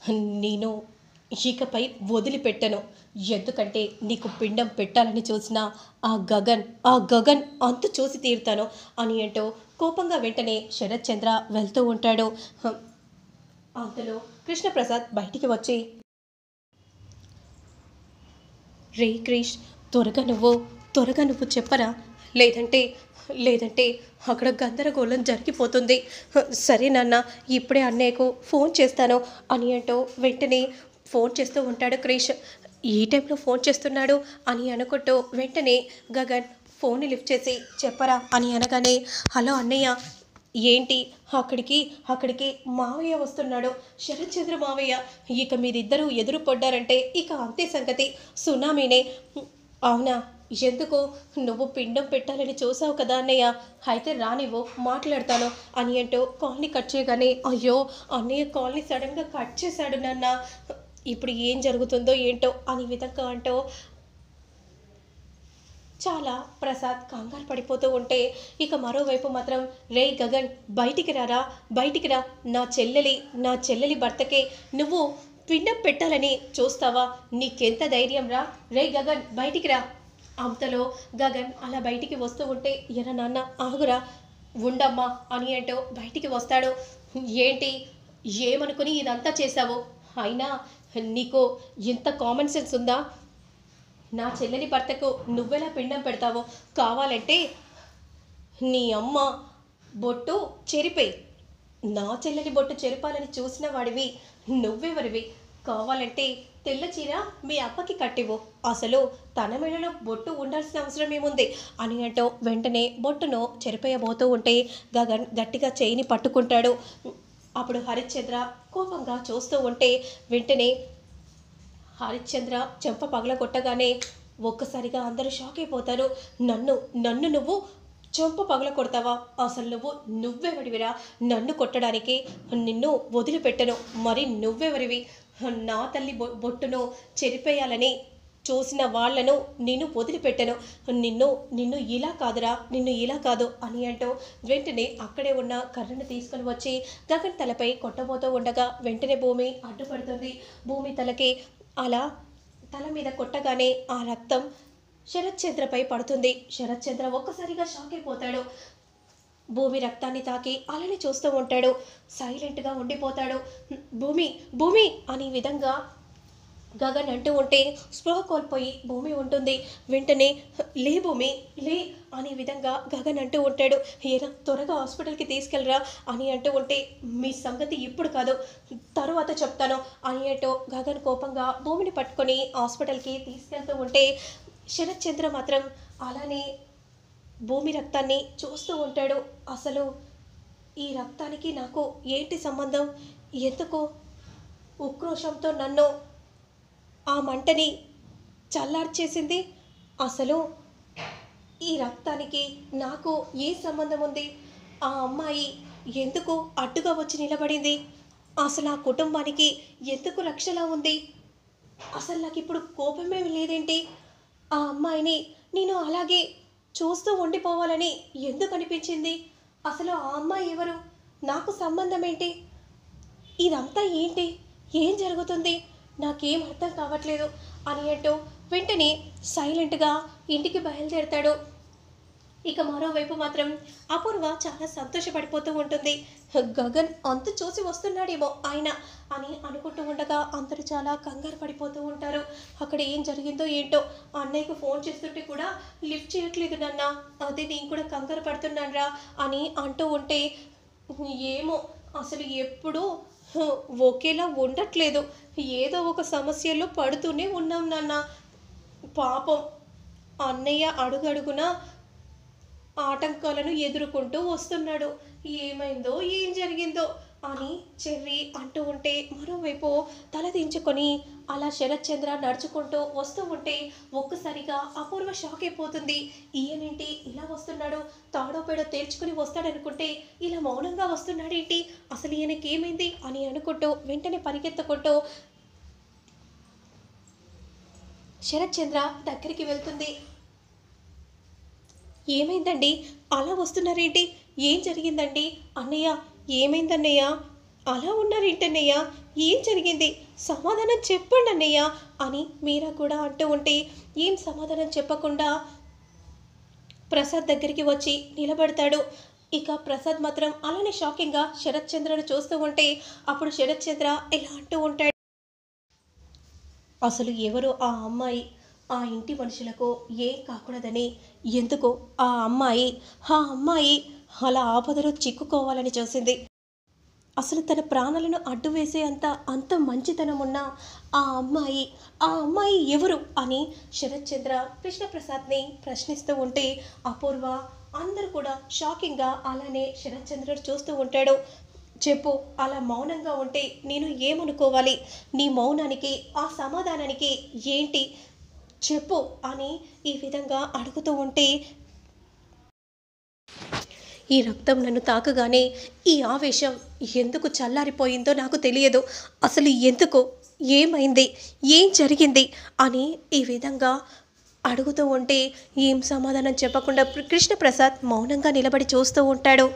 నేను ఇకపై వదిలిపెట్టను. ఎందుకంటే నీకు పిండం పెట్టాలని చూసిన ఆ గగన్ అంతు చూసి తీరుతాను అని అంటూ కోపంగా వెంటనే శరత్ చంద్ర వెళ్తూ ఉంటాడు. అంతలో కృష్ణప్రసాద్ బయటికి వచ్చి, రే క్రిష్, త్వరగా నువ్వు చెప్పరా, లేదంటే లేదంటే అక్కడ గందరగోళం జరిగిపోతుంది. సరే నాన్న, ఇప్పుడే అన్నయ్యకు ఫోన్ చేస్తాను అని అంటూ వెంటనే ఫోన్ చేస్తూ ఉంటాడు క్రిష్. ఈ టైంలో ఫోన్ చేస్తున్నాడు అని అనుకుంటూ వెంటనే గగన్ ఫోన్ని లిఫ్ట్ చేసి, చెప్పరా అని అనగానే, హలో అన్నయ్య, ఏంటి, అక్కడికి మావయ్య వస్తున్నాడు, శరత్ చంద్ర మావయ్య. ఇక మీరిద్దరూ ఎదురు పడ్డారంటే ఇక అంతే సంగతి, సునామీనే. అవునా, ఎందుకు, నువ్వు పిండం పెట్టాలని చూసావు కదా అన్నయ్య, అయితే రానివ్వు మాట్లాడతాను అని అంటూ కాల్ని కట్ చేయగానే, అయ్యో అన్నయ్య కాల్ని సడన్గా కట్ చేశాడు నాన్న, ఇప్పుడు ఏం జరుగుతుందో ఏంటో అని విధంగా అంటూ చాలా ప్రసాద్ కంగారు పడిపోతూ ఉంటే, ఇక మరోవైపు మాత్రం, రే గగన్, బయటికి రా, నా చెల్లెలి భర్తకే నువ్వు పిండం పెట్టాలని చూస్తావా, నీకెంత ధైర్యం రా, రే గగన్ బయటికి రా. అంతలో గగన్ అలా బయటికి వస్తూ ఉంటే, ఎరా నాన్న ఆగురా, ఉండమ్మా అని అంటూ బయటికి వస్తాడు. ఏంటి, ఏమనుకుని ఇదంతా చేశావు, అయినా నీకు ఇంత కామన్ సెన్స్ ఉందా, నా చెల్లెలి భర్తకు నువ్వెలా పిండం పెడతావో, కావాలంటే నీ అమ్మ బొట్టు చెరిపేయి, నా చెల్లెలి బొట్టు చెరపాలని చూసిన వాడివి నువ్వెవరివి, కావాలంటే తెల్ల చీర మీ అప్పకి కట్టివు, అసలు తన మెడలో బొట్టు ఉండాల్సిన అవసరం ఏముంది అని అంటూ వెంటనే బొట్టును చెరిపేయబోతూ ఉంటే గగన్ గట్టిగా చేయిని పట్టుకుంటాడు. అప్పుడు హరిశ్చంద్ర కోపంగా చూస్తూ ఉంటే వెంటనే హరిశ్చంద్ర చెంప పగలగొట్టగానే ఒక్కసారిగా అందరూ షాక్ అయిపోతారు. నన్ను నువ్వు చెంప పగల కొడతావా, అసలు నువ్వెవడివిరా నన్ను కొట్టడానికి, నిన్ను వదిలిపెట్టను, మరి నువ్వెవరివి, నా తల్లి బొట్టును చెరిపేయాలని చూసిన వాళ్లను నేను వదిలిపెట్టను, నిన్ను ఇలా కాదురా, నిన్ను ఇలా కాదు అని అంటూ వెంటనే అక్కడే ఉన్న కర్రను తీసుకొని వచ్చి గగన్ తలపై కొట్టబోతూ ఉండగా వెంటనే భూమి అడ్డుపడుతుంది. భూమి తలకి అలా తల మీద కొట్టగానే ఆ రక్తం శరత్ చంద్రపై పడుతుంది. శరత్ చంద్ర ఒక్కసారిగా షాక్ అయిపోతాడు. భూమి రక్తాన్ని తాకి అలానే చూస్తూ ఉంటాడు, సైలెంట్గా ఉండిపోతాడు. భూమి భూమి అనే విధంగా గగన్ అంటూ ఉంటే స్పృహ కోల్పోయి భూమి ఉంటుంది. వెంటనే లే భూమి లే అనే విధంగా గగన్ అంటూ ఉంటాడు. ఏరా త్వరగా హాస్పిటల్కి తీసుకెళ్ళరా అని అంటూ ఉంటే, మీ సంగతి ఇప్పుడు కాదు తరువాత చెప్తాను అని అంటూ గగన్ కోపంగా భూమిని పట్టుకొని హాస్పిటల్కి తీసుకెళ్తూ ఉంటే శరత్ చంద్ర మాత్రం అలానే భూమి రక్తాన్ని చూస్తూ ఉంటాడు. అసలు ఈ రక్తానికి నాకు ఏంటి సంబంధం, ఎందుకు ఉక్రోషంతో నన్ను ఆ మంటని చల్లార్చేసింది, అసలు ఈ రక్తానికి నాకు ఏ సంబంధం ఉంది, ఆ అమ్మాయి ఎందుకు అడ్డుగా వచ్చి నిలబడింది, అసలు ఆ కుటుంబానికి ఎందుకు రక్షలా ఉంది, అసలు నాకు ఇప్పుడు కోపమేమి లేదేంటి, ఆ అమ్మాయిని నేను అలాగే చూస్తూ ఉండిపోవాలని ఎందుకు అనిపించింది, అసలు ఆ అమ్మాయి ఎవరు, నాకు సంబంధం ఏంటి, ఇదంతా ఏంటి, ఏం జరుగుతుంది, నాకేం అర్థం కావట్లేదు అని అంటూ వెంటనే సైలెంట్గా ఇంటికి బయలుదేరతాడు. ఇక మరోవైపు మాత్రం అపూర్వ చాలా సంతోషపడిపోతూ ఉంటుంది. గగన్ అంత చూసి వస్తున్నాడేమో ఆయన అని అనుకుంటూ ఉండగా అందరూ చాలా కంగారు పడిపోతూ ఉంటారు. అక్కడ ఏం జరిగిందో ఏంటో, అన్నయ్యకు ఫోన్ చేస్తుంటే కూడా లిఫ్ట్ చేయట్లేదు నాన్న, అదే నేను కూడా కంగారు పడుతున్నానరా అని అంటూ ఉంటే, ఏమో అసలు ఎప్పుడూ ఒకేలా ఉండట్లేదు, ఏదో ఒక సమస్యలో పడుతూనే ఉన్నాం నాన్న, పాపం అన్నయ్య అడుగడుగునా ఆటంకాలను ఎదుర్కొంటూ వస్తున్నాడు, ఏమైందో ఏం జరిగిందో అని చెర్రి అంటూ ఉంటే మరోవైపు తలదించుకొని అలా శరత్ చంద్ర నడుచుకుంటూ వస్తూ ఉంటే ఒక్కసారిగా అపూర్వ షాక్ అయిపోతుంది. ఈయనేంటి ఇలా వస్తున్నాడు, తాడో పేడో తేల్చుకుని వస్తాడనుకుంటే ఇలా మౌనంగా వస్తున్నాడేంటి, అసలు ఈయనకి ఏమైంది అని అనుకుంటూ వెంటనే పరిగెత్తుకుంటూ శరత్ చంద్ర దగ్గరికి వెళ్తుంది. ఏమైందండి, అలా వస్తున్నారేంటి, ఏం జరిగిందండి అన్నయ్య, ఏమైందన్నయ్య, అలా ఉన్నారేంటన్నయ్య, ఏం జరిగింది సమాధానం చెప్పండి అన్నయ్య అని మీరా కూడా అంటూ ఉంటే ఏం సమాధానం చెప్పకుండా ప్రసాద్ దగ్గరికి వచ్చి నిలబడతాడు. ఇక ప్రసాద్ మాత్రం అలానే షాకింగ్గా శరత్ చంద్రను చూస్తూ ఉంటే అప్పుడు శరత్ చంద్ర ఇలా అంటూ ఉంటాడు, అసలు ఎవరు ఆ అమ్మాయి? ఆ ఇంటి మనుషులకు ఏం కాకూడదని ఎందుకు ఆ అమ్మాయి అలా ఆపదలో చిక్కుకోవాలని చూసింది? అసలు తన ప్రాణాలను అడ్డు వేసే అంత మంచితనం ఉన్న ఆ అమ్మాయి ఎవరు అని శరత్ చంద్ర కృష్ణప్రసాద్ని ప్రశ్నిస్తూ ఉంటే అపూర్వ అందరూ కూడా షాకింగ్గా అలానే శరత్ చంద్ర చూస్తూ ఉంటాడు. చెప్పు, అలా మౌనంగా ఉంటే నేను ఏమనుకోవాలి? నీ మౌనానికి ఆ సమాధానానికి ఏంటి చెప్పు అని ఈ విధంగా అడుగుతూ ఉంటే ఈ రక్తం నన్ను తాకగానే ఈ ఆవేశం ఎందుకు చల్లారిపోయిందో నాకు తెలియదు. అసలు ఎందుకు, ఏమైంది, ఏం జరిగింది అని ఈ విధంగా అడుగుతూ ఉంటే ఏం సమాధానం చెప్పకుండా కృష్ణప్రసాద్ మౌనంగా నిలబడి చూస్తూ ఉంటాడు.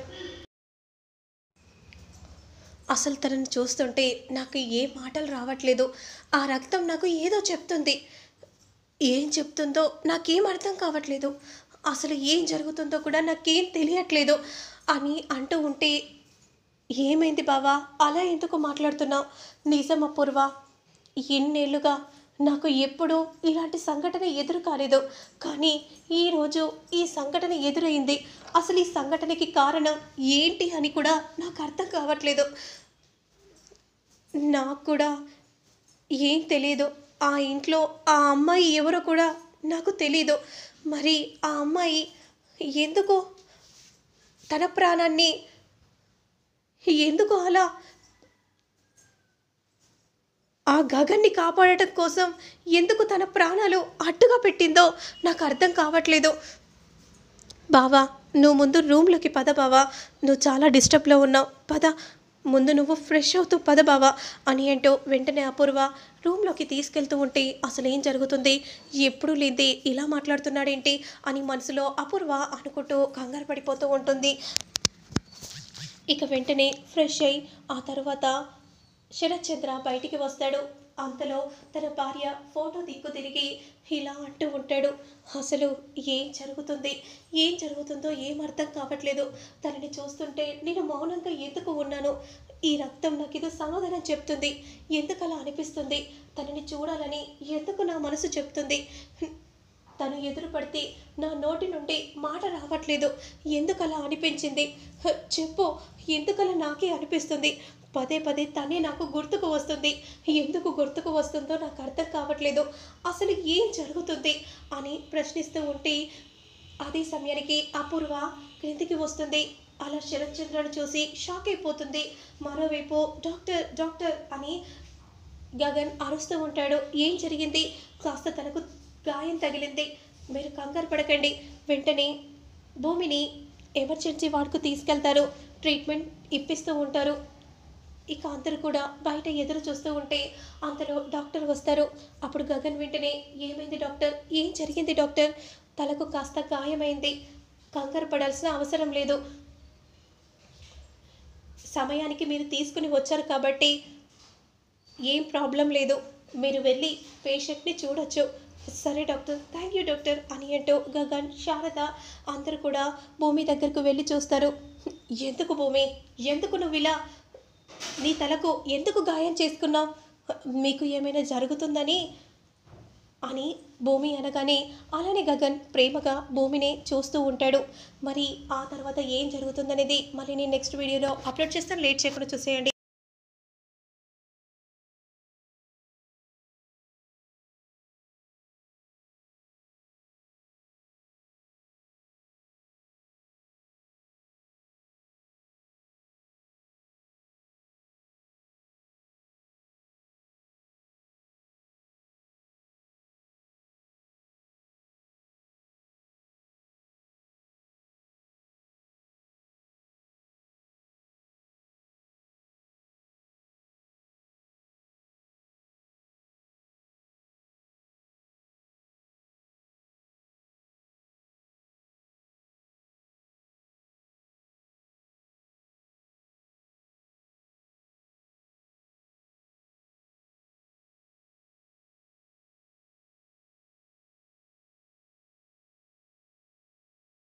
అసలు తనని చూస్తుంటే నాకు ఏ మాటలు రావట్లేదు. ఆ రక్తం నాకు ఏదో చెప్తుంది. ఏం చెప్తుందో నాకేం అర్థం కావట్లేదు. అసలు ఏం జరుగుతుందో కూడా నాకేం తెలియట్లేదు అని అంటూ ఉంటే ఏమైంది బావా, అలా ఎందుకు మాట్లాడుతున్నావు? నిజం అపూర్వ, ఎన్నేళ్ళుగా నాకు ఎప్పుడూ ఇలాంటి సంఘటన ఎదురు కాలేదు. కానీ ఈరోజు ఈ సంఘటన ఎదురైంది. అసలు ఈ సంఘటనకి కారణం ఏంటి అని కూడా నాకు అర్థం కావట్లేదు. నాకు కూడా ఏం తెలియదు. ఆ ఇంట్లో ఆ అమ్మాయి ఎవరో కూడా నాకు తెలీదు. మరి ఆ అమ్మాయి ఎందుకు తన ప్రాణాన్ని ఎందుకు అలా ఆ గగన్ని కాపాడటం కోసం ఎందుకు తన ప్రాణాలు అడ్డుగా పెట్టిందో నాకు అర్థం కావట్లేదు. బావా, నువ్వు ముందు రూమ్లోకి పద బావా, నువ్వు చాలా డిస్టర్బ్లో ఉన్నావు, పద ముందు నువ్వు ఫ్రెష్ అవుతూ పద బావా అని అంటూ వెంటనే అపూర్వ రూమ్లోకి తీసుకెళ్తూ ఉంటే అసలు ఏం జరుగుతుంది, ఎప్పుడు లేదే ఇలా మాట్లాడుతున్నాడేంటి అని మనసులో అపూర్వ అనుకుంటూ కంగారు పడిపోతూ ఉంటుంది. ఇక వెంటనే ఫ్రెష్ అయి ఆ తర్వాత శరత్ చంద్ర బయటికి వస్తాడు. అంతలో తన భార్య ఫోటో దిక్కు తిరిగి ఇలా అంటూ ఉంటాడు, అసలు ఏం జరుగుతుందో ఏం అర్థం కావట్లేదు. తనని చూస్తుంటే నేను మౌనంగా ఎందుకు ఉన్నాను? ఈ రక్తం నాకు ఇది సమాధానం చెప్తుంది. ఎందుకు అలా అనిపిస్తుంది? తనని చూడాలని ఎందుకు నా మనసు చెప్తుంది? తను ఎదురు పడితే నా నోటి నుండి మాట రావట్లేదు. ఎందుకు అలా అనిపించింది చెప్పు, ఎందుకలా నాకే అనిపిస్తుంది? పదే పదే తనే నాకు గుర్తుకు వస్తుంది. ఎందుకు గుర్తుకు వస్తుందో నాకు అర్థం కావట్లేదు. అసలు ఏం జరుగుతుంది అని ప్రశ్నిస్తూ ఉంటే అదే సమయానికి అపూర్వ క్రిందికి వస్తుంది. అలా శరత్ చంద్రను చూసి షాక్ అయిపోతుంది. మరోవైపు డాక్టర్ డాక్టర్ అని గగన్ అరుస్తూ ఉంటాడు. ఏం జరిగింది? కాస్త తనకు గాయం తగిలింది, మీరు కంగారు పడకండి, వెంటనే భూమిని ఎమర్జెన్సీ వార్డుకు తీసుకెళ్తారు, ట్రీట్మెంట్ ఇప్పిస్తూ ఉంటారు. ఇక అందరూ కూడా బయట ఎదురు చూస్తూ ఉంటే అంతలో డాక్టర్ వస్తారు. అప్పుడు గగన్ వెంటనే ఏమైంది డాక్టర్, ఏం జరిగింది డాక్టర్? తలకు కాస్త గాయమైంది, కంగారు పడాల్సిన అవసరం లేదు, సమయానికి మీరు తీసుకుని వచ్చారు కాబట్టి ఏం ప్రాబ్లం లేదు, మీరు వెళ్ళి పేషెంట్ని చూడొచ్చు. సరే డాక్టర్, థ్యాంక్ యూ డాక్టర్ అని అంటూ గగన్, శారద అందరూ కూడా భూమి దగ్గరకు వెళ్ళి చూస్తారు. ఎందుకు భూమి, ఎందుకు నువ్వు ఇలా నీ తలకు ఎందుకు గాయం చేసుకున్నావు? మీకు ఏమైనా జరుగుతుందని అని భూమి అనగానే అలానే గగన్ ప్రేమగా భూమిని చూస్తూ ఉంటాడు. మరి ఆ తర్వాత ఏం జరుగుతుందనేది మళ్ళీ నేను నెక్స్ట్ వీడియోలో అప్లోడ్ చేస్తాను, లేట్ చేయకుండా చూసేయండి.